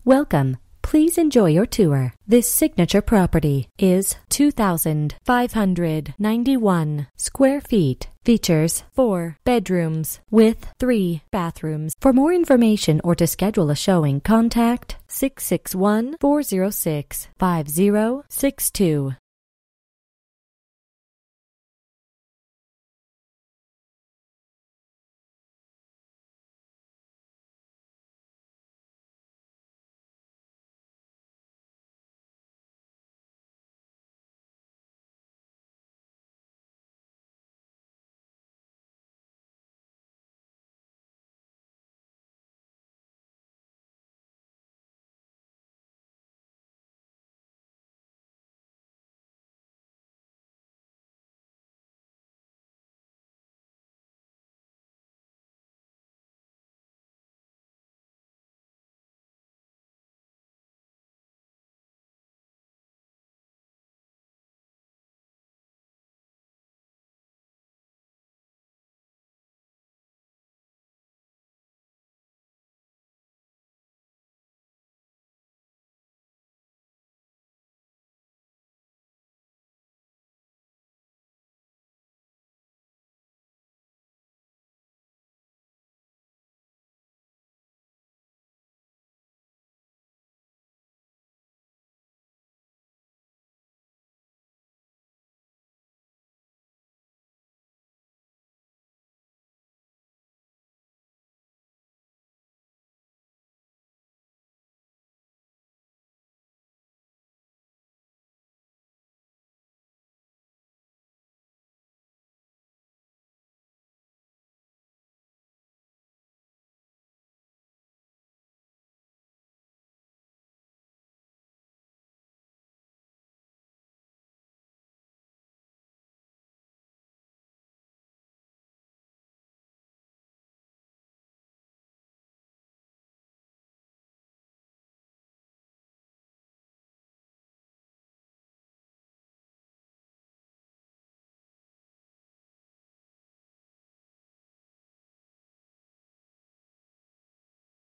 Welcome. Please enjoy your tour. This signature property is 2,591 square feet. Features 4 bedrooms with 3 bathrooms. For more information or to schedule a showing, contact 661-406-5062.